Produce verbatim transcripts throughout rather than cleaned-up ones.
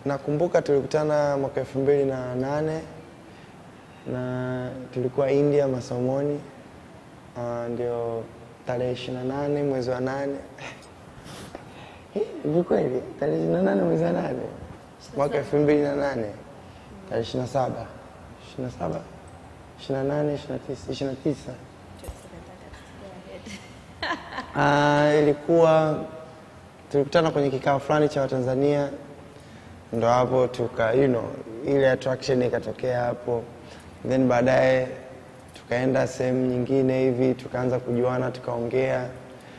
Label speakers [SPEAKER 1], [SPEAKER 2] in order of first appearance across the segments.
[SPEAKER 1] Nakumbuka tulikutana mwaka elfu mbili na nane na tulikuwa India masomoni. Uh, ndio tarehe ishirini na nane mwezi wa nane. Hivi kweli tarehe ishirini na nane mwezi wa nane mwaka elfu mbili na nane. Tarehe ishirini na saba. ishirini na saba. ishirini na nane, ishirini na tisa, ishirini na tisa. Ah, uh, ilikuwa tulikutana kwenye kikao fulani cha Watanzania. Ndo hapo tuka you know ile attraction ikatokea hapo. Then baadaye tukaenda sehemu nyingine hivi, tukaanza kujuana, tukaongea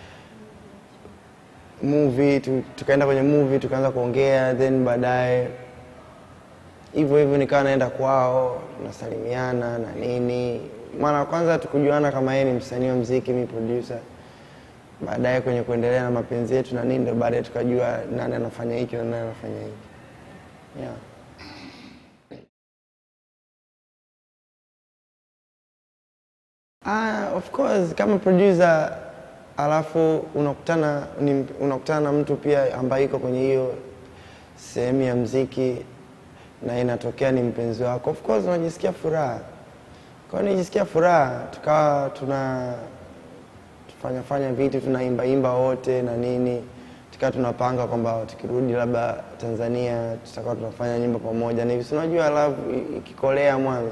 [SPEAKER 1] movie tu, tukaenda kwenye movie tukaanza kuongea. Then baadaye hivyo hivyo nikawa naenda kwao, tunasalimiana na nini. Mara kwanza tukujuana kama yeye ni msanii wa muziki, mimi producer. Baadaye kwenye kuendelea na mapenzi yetu na nini, ndo baadaye tukajua nani anafanya hiki na nani anafanya hiki. Yeah. Ah, of course kama producer alafu unakutana unakutana na mtu pia ambaye yuko kwenye hiyo sehemu ya muziki na inatokea ni mpenzi wako, of course unajisikia furaha. Kwa nini nijisikia furaha? Tukawa tuna tufanya fanya vitu, tunaimba imba wote na nini. Tukawa tunapanga kwamba tukirudi labda Tanzania tutakuwa tunafanya nyimbo pamoja. Na hivi unajua love ikikolea mwanzo.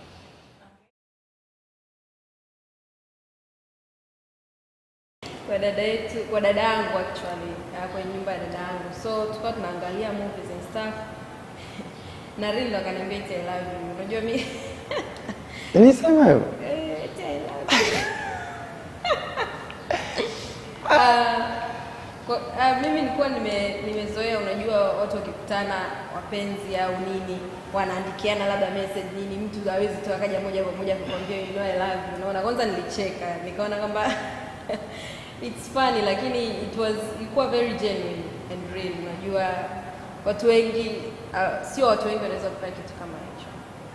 [SPEAKER 2] Kwa dada yetu, kwa dada yangu actually, kwenye nyumba ya dada yangu. So tulikuwa tunaangalia movies and stuff. Na Rilo akaniambia I love you. Unajua mimi
[SPEAKER 1] Nilisema hivyo?
[SPEAKER 2] Eh, I love you. Ah, uh, mimi nilikuwa nime nimezoea, unajua watu wakikutana wapenzi au nini wanaandikiana labda message nini, mtu hawezi tu akaja moja kwa moja kukwambia you know I love you. Unaona, kwanza nilicheka, nikaona kwamba it's funny, lakini it was ilikuwa very genuine and real. Unajua watu wengi uh, sio watu wengi wanaweza kufanya kitu kama hicho.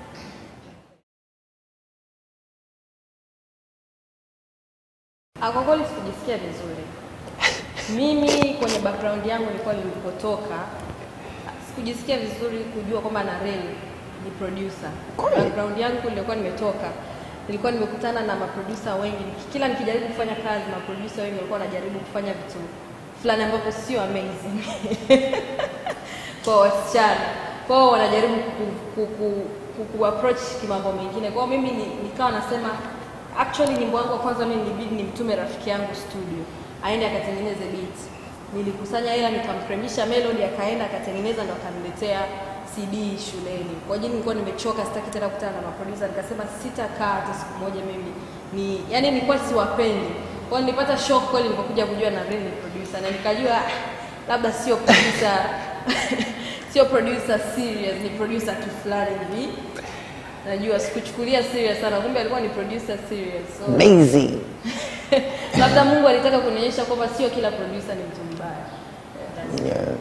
[SPEAKER 2] Kwa kweli sikujisikia vizuri. Mimi kwenye background yangu nilikuwa nilipotoka, sikujisikia vizuri kujua kwamba na Real ni producer. Background yangu nilikuwa nimetoka, nilikuwa nimekutana na maproducer wengi. Kila nikijaribu kufanya kazi, maproducer wengi walikuwa wanajaribu kufanya vitu fulani ambavyo sio amazing. Kwa wasichana, kwa wanajaribu ku, ku, ku, ku, ku approach kimambo mengine. Kwa mimi nikawa nasema actually nyimbo yangu kwanza mimi nilibidi nimtume rafiki yangu studio aende akatengeneze beat. Nilikusanya hela nikampremisha melody, akaenda akatengeneza ndo akaniletea C D shuleni. Kwa hiyo nilikuwa nimechoka, sitaki tena kukutana na maproducer, nikasema sitakaa hata siku moja mimi. Ni yani nilikuwa siwapendi. Kwa hiyo nilipata shock kweli nilipokuja kujua na Real ni producer, na nikajua labda sio producer sio producer serious, ni producer tu fulani hivi. Najua sikuchukulia serious sana, kumbe alikuwa ni producer serious. So
[SPEAKER 1] amazing.
[SPEAKER 2] Labda Mungu alitaka kunionyesha kwamba sio kila producer ni mtu mbaya. Yeah. Yeah.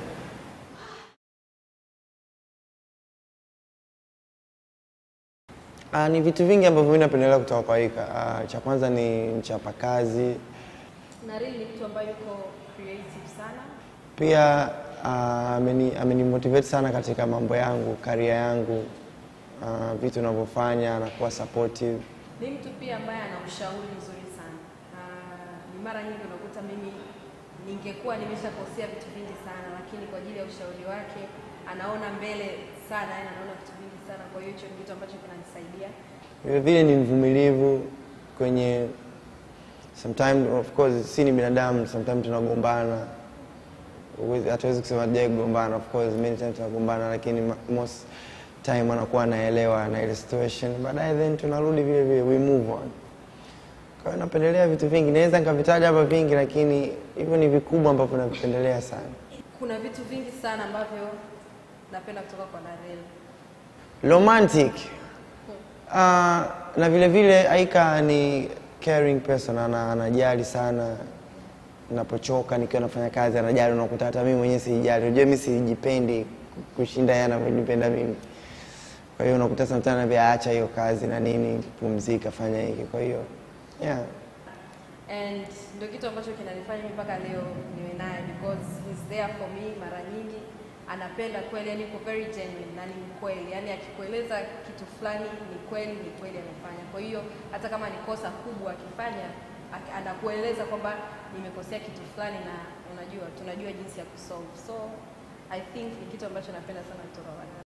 [SPEAKER 1] Ah, ni vitu vingi ambavyo mimi napendelea kutoka kwa Ika. Ah, cha kwanza ni mchapakazi.
[SPEAKER 2] Na Real ni mtu ambaye yuko creative sana.
[SPEAKER 1] Pia ameni ameni motivate sana katika mambo yangu, career yangu. Uh, vitu ninavyofanya na kuwa supportive.
[SPEAKER 2] Ni mtu pia ambaye ana ushauri mzuri sana. Uh, ni mara nyingi unakuta mimi ningekuwa nimeshakosea vitu vingi sana, lakini kwa ajili ya ushauri wake anaona mbele sana, yani anaona vitu vingi sana. Kwa hiyo hicho ni kitu ambacho kinanisaidia.
[SPEAKER 1] Vile vile ni mvumilivu kwenye sometimes, of course si ni binadamu, sometimes tunagombana. Hatuwezi kusema je kugombana, of course many times tunagombana, lakini most time anakuwa anaelewa na ile situation. Baadaye then tunarudi vile vile, we move on. Kwa hiyo napendelea vitu vingi, naweza nikavitaja hapa vingi, lakini hivyo ni vikubwa ambavyo navipendelea sana.
[SPEAKER 2] Kuna vitu vingi sana ambavyo napenda kutoka kwa Real.
[SPEAKER 1] Romantic. Uh, na vile vile Aika ni caring person, ana anajali sana. Ninapochoka nikiwa nafanya kazi anajali, unakuta hata mimi mwenyewe sijali. Unajua mimi sijipendi kushinda yeye anavyonipenda mimi. Kwa hiyo unakuta sometimes anambia acha hiyo kazi na nini, pumzika, fanya hiki. Kwa hiyo yeah.
[SPEAKER 2] And ndio kitu ambacho kinanifanya mpaka leo niwe naye, because he's there for me mara nyingi. anapenda kweli, yani yuko very genuine na ni mkweli, yani akikueleza kitu fulani ni kweli, ni kweli amefanya. Kwa hiyo hata kama ni kosa kubwa akifanya, anakueleza kwamba nimekosea kitu fulani, na unajua tunajua jinsi ya kusolve. So I think ni kitu ambacho napenda sana kutoka kwa Nandi.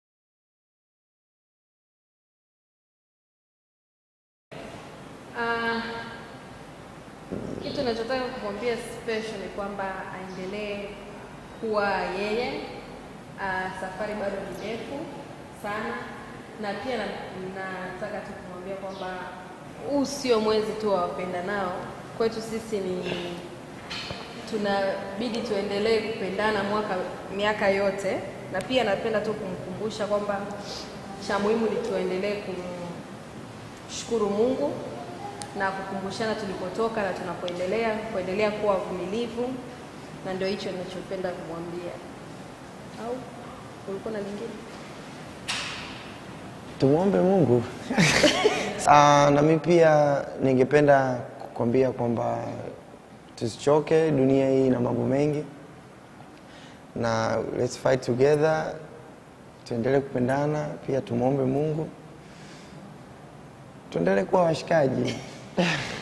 [SPEAKER 2] Uh, kitu ninachotaka kumwambia special ni kwamba aendelee kuwa yeye. Uh, safari bado ni ndefu sana, na pia na, nataka tu kumwambia kwamba huu sio mwezi tu wa wapenda nao. Kwetu sisi ni tunabidi tuendelee kupendana mwaka miaka yote, na pia napenda tu kumkumbusha kwamba cha muhimu ni tuendelee kumshukuru Mungu na kukumbushana tulipotoka na tunapoendelea, kuendelea kuwa vumilivu, na ndio hicho ninachopenda kumwambia. Au ulikuwa na lingine?
[SPEAKER 1] Tumuombe Mungu. uh, na mimi pia ningependa kukwambia kwamba tusichoke, dunia hii ina mambo mengi, na let's fight together, tuendelee kupendana, pia tumuombe Mungu, tuendelee kuwa washikaji.